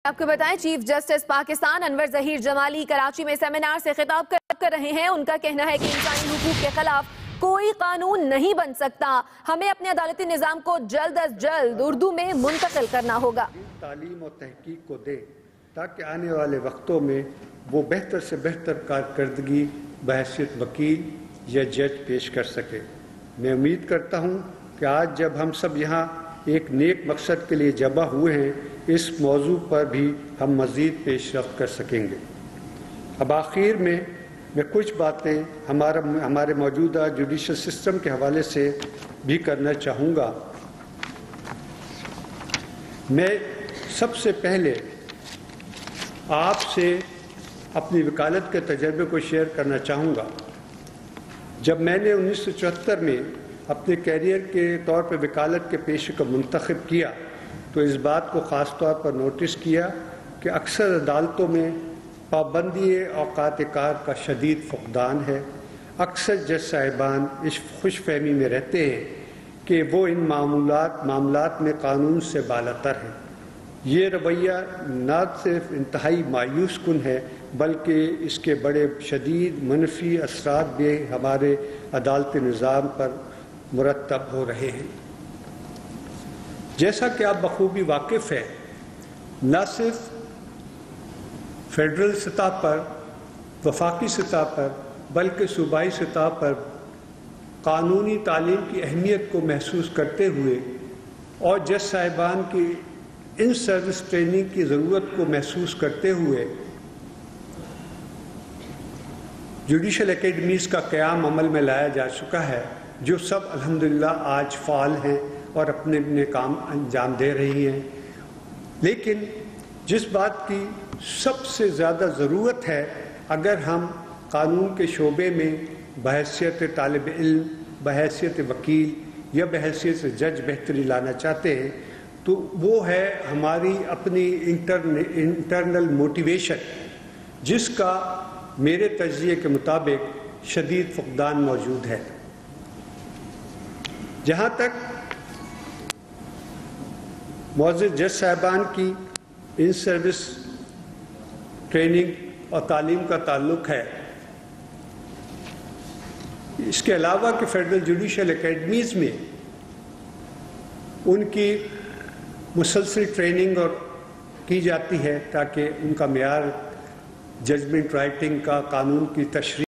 آپ کو بتائیں چیف جسٹس پاکستان انور ظہیر جمالی کراچی میں سیمینار سے خطاب کر رہے ہیں۔ ان کا کہنا ہے کہ انسانی حقوق کے خلاف کوئی قانون نہیں بن سکتا، ہمیں اپنے عدالتی نظام کو جلد از جلد اردو میں منتقل کرنا ہوگا۔ تعلیم اور تحقیق کو دے تاکہ آنے والے وقتوں میں وہ بہتر سے بہتر کارکردگی بحیثیت وکیل یا جج پیش کر سکے۔ میں امید کرتا ہوں کہ آج جب ہم سب یہاں ایک نیک مقصد کے لیے جمع ہوئے ہیں، اس موضوع پر بھی ہم مزید پیش رفت کر سکیں گے۔ اب آخر میں کچھ باتیں ہمارے موجودہ جوڈیشل سسٹم کے حوالے سے بھی کرنا چاہوں گا۔ میں سب سے پہلے آپ سے اپنی وکالت کے تجربے کو شیئر کرنا چاہوں گا۔ جب میں نے 1974 میں اپنے کیریئر کے طور پر وکالت کے پیشے کو منتخب کیا تو اس بات کو خاص طور پر نوٹس کیا کہ اکثر عدالتوں میں پابندی اوقات کار کا شدید فقدان ہے۔ اکثر جج صاحبان اس خوش فہمی میں رہتے ہیں کہ وہ ان معاملات میں قانون سے بالاتر ہیں۔ یہ رویہ نہ صرف انتہائی مایوس کن ہے بلکہ اس کے بڑے شدید منفی اثرات بھی ہمارے عدالتی نظام پر مرتب ہو رہے ہیں۔ جیسا کہ آپ بخوبی واقف ہیں، نہ صرف فیڈرل سطح پر، وفاقی سطح پر، بلکہ صوبائی سطح پر قانونی تعلیم کی اہمیت کو محسوس کرتے ہوئے اور جج صاحبان کی ان سروس ٹریننگ کی ضرورت کو محسوس کرتے ہوئے جوڈیشل اکیڈمیز کا قیام عمل میں لایا جا چکا ہے، جو سب الحمدللہ آج فعال ہیں اور اپنے اپنے کام انجام دے رہی ہیں۔ لیکن جس بات کی سب سے زیادہ ضرورت ہے، اگر ہم قانون کے شعبے میں بحیثیت طالب علم، بحیثیت وکیل یا بحیثیت جج بہتری لانا چاہتے ہیں، تو وہ ہے ہماری اپنی انٹرنل موٹیویشن، جس کا میرے تجزیے کے مطابق شدید فقدان موجود ہے۔ جہاں تک معزز جج صاحبان کی ان سروس ٹریننگ اور تعلیم کا تعلق ہے، اس کے علاوہ کہ فیڈرل جوڈیشل اکیڈمیز میں ان کی مسلسل ٹریننگ اور کی جاتی ہے تاکہ ان کا معیار ججمنٹ رائٹنگ کا، قانون کی تشریح